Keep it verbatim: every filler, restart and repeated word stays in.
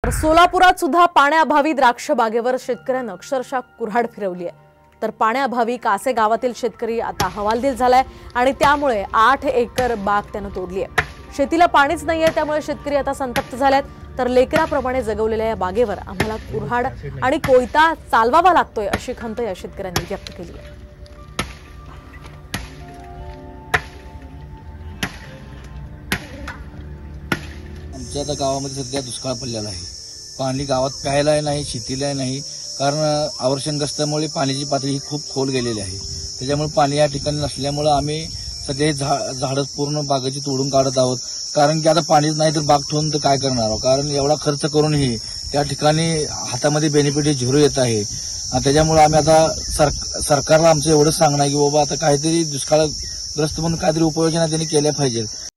तर सोलापुरात सुद्धा पाण्याअभावी द्राक्ष बागेवर शेतकऱ्यांना अक्षरशः कुऱ्हाड फिरवली आहे। तर पाण्याअभावी कासे गावातील शेतकरी आता हवालदिल झालाय आणि त्यामुळे आठ एकर बाग त्यानं तोडली आहे। शेतीला पाणीच नाहीये, त्यामुळे शेतकरी आता संतप्त झालेत। तर लेकराप्रमाणे जगवलेल्या या बागेवर आम्हाला कुऱ्हाड आणि कोयता चालवावा लागतोय अशी खंत या शेतकऱ्यांनी व्यक्त केली आहे। आमच्या आता गावामध्ये सध्या दुष्काळ पडलेला आहे। पाणी गावात प्यायला नाही, शेतीला नाही, कारण आवर्षणग्रस्तामुळे पाण्याची पातळी ही खूप खोल गेलेली आहे। त्याच्यामुळे पाणी या ठिकाणी नसल्यामुळे आम्ही सध्या झाडं पूर्ण बागेची तोडून काढत आहोत। कारण की आता पाणीच नाही तर बाग ठेवून तर काय करणार आहोत, कारण एवढा खर्च करूनही त्या ठिकाणी हातामध्ये बेनिफिट झिरो येत आहे। त्याच्यामुळे आम्ही आता सर सरकारला आमचं एवढंच सांगणं आहे की बाबा आता काहीतरी दुष्काळग्रस्त म्हणून काहीतरी उपाययोजना त्यांनी केल्या पाहिजे।